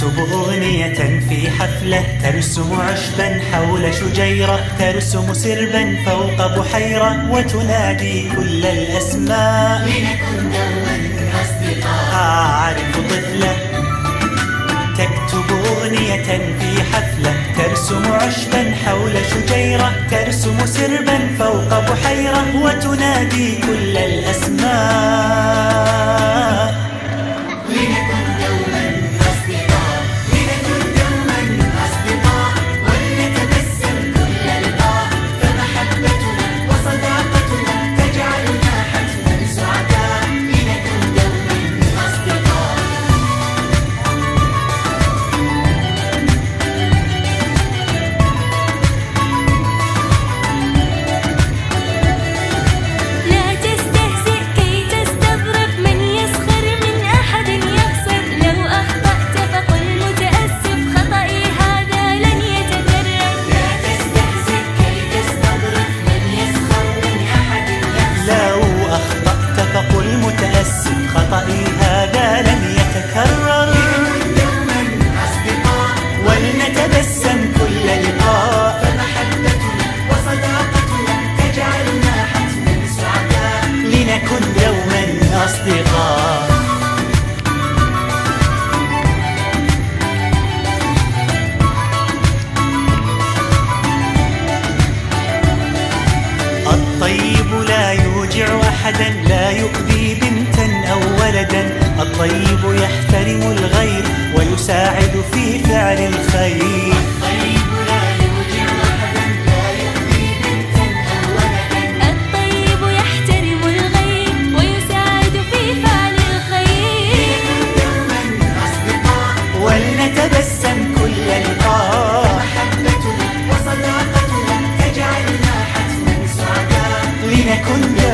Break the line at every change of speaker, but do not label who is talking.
تكتب أغنية في حفلة، ترسم عشبا حول شجيرة، ترسم سربا فوق بحيرة، وتنادي كل الأسماء
لنكن دوما أصدقاء.
أعرف طفلة تكتب أغنية في حفلة، ترسم عشبا حول شجيرة، ترسم سربا فوق بحيرة، وتنادي كل الأسماء.
لنكن دوما أصدقاء، لنكن دوما أصدقاء، ولنتبسم كل لقاء، فمحبتنا وصداقتنا تجعلنا حتما سعداء. لنكن دوما أصدقاء.
لا تستهزئ كي تستظرف، من يسخر من أحد يخسر، لو أخطأت فقل متأسف، خطئي هذا لن يتكرر.
لا تستهزئ كي تستظرف، من يسخر من أحد يخسر.
لو أخطأت فقل متأسف، خطئي هذا لن يتكرر.
لنكن دوما أصدقاء،
ولنتبسم كل لقاء،
فمحبتنا وصداقتنا تجعلنا حتما سعداء.
لنكن دوما أصدقاء. الطيب لا يوجع أحدا، لا يؤذي بنتا أو ولدا، الطيب يحترم الغير ويساعد في فعل الخير.
الطيب لا يوجع أحدا، لا يؤذي بنتا أو ولدا.
الطيب يحترم الغير ويساعد في فعل الخير.
دوما أصدقاء،
ولنتبسم كل لقاء،
محبتنا وصداقتنا تجعلنا حتما سعداء.
لنكن